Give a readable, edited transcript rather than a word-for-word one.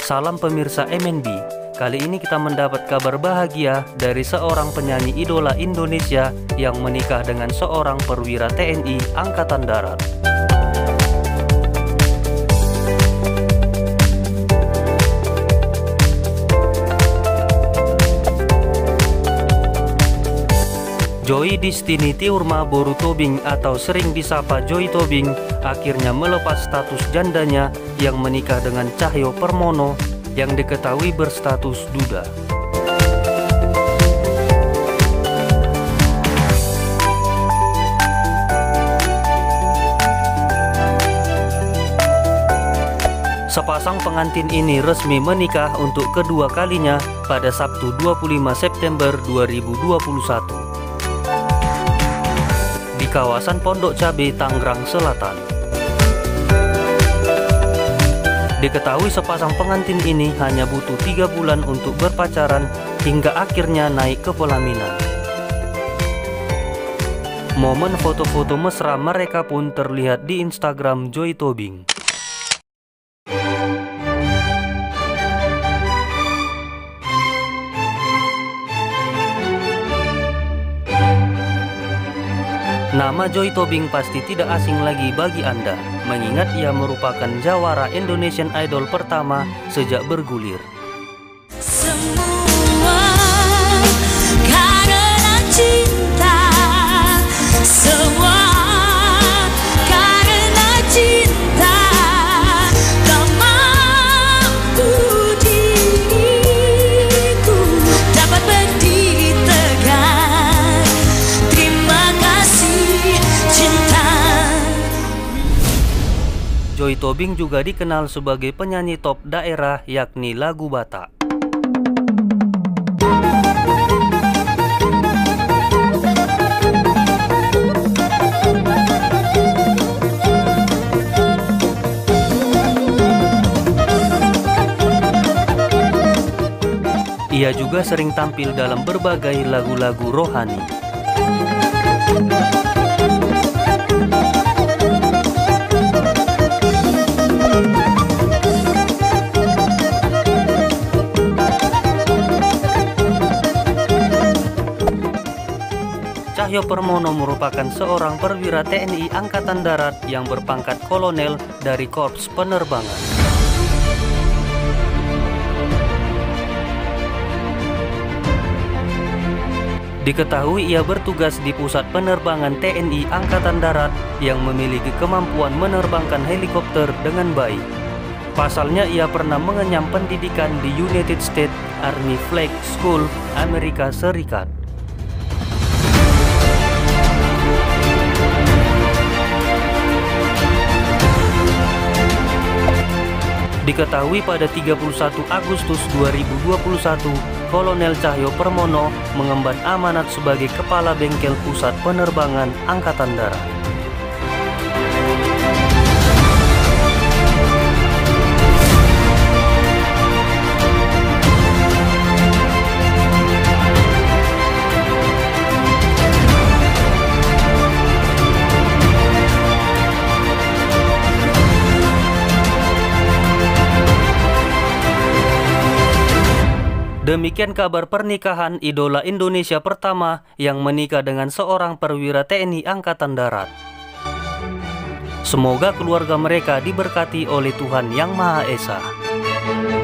Salam pemirsa MNB. Kali ini kita mendapat kabar bahagia dari seorang penyanyi idola Indonesia yang menikah dengan seorang perwira TNI Angkatan Darat. Joy Distini Tiurma Boru Tobing atau sering disapa Joy Tobing akhirnya melepas status jandanya yang menikah dengan Cahyo Permono yang diketahui berstatus duda. Sepasang pengantin ini resmi menikah untuk kedua kalinya pada Sabtu 25 September 2021. Di kawasan Pondok Cabe, Tangerang Selatan. Diketahui sepasang pengantin ini hanya butuh 3 bulan untuk berpacaran hingga akhirnya naik ke pelaminan. Momen foto-foto mesra mereka pun terlihat di Instagram Joy Tobing. Nama Joy Tobing pasti tidak asing lagi bagi Anda, mengingat ia merupakan jawara Indonesian Idol pertama sejak bergulir. Semua karena cinta, semua karena cinta, tak mampu diriku dapat berdiri tegak. Terima kasih cinta. Joy Tobing juga dikenal sebagai penyanyi top daerah yakni lagu Batak. Ia juga sering tampil dalam berbagai lagu-lagu rohani. Cahyo Permono merupakan seorang perwira TNI Angkatan Darat yang berpangkat kolonel dari Korps Penerbangan. Diketahui ia bertugas di Pusat Penerbangan TNI Angkatan Darat yang memiliki kemampuan menerbangkan helikopter dengan baik. Pasalnya ia pernah mengenyam pendidikan di United States Army Flight School, Amerika Serikat. Diketahui pada 31 Agustus 2021, Kolonel Cahyo Permono mengemban amanat sebagai Kepala Bengkel Pusat Penerbangan Angkatan Darat. Demikian kabar pernikahan idola Indonesia pertama yang menikah dengan seorang perwira TNI Angkatan Darat. Semoga keluarga mereka diberkati oleh Tuhan Yang Maha Esa.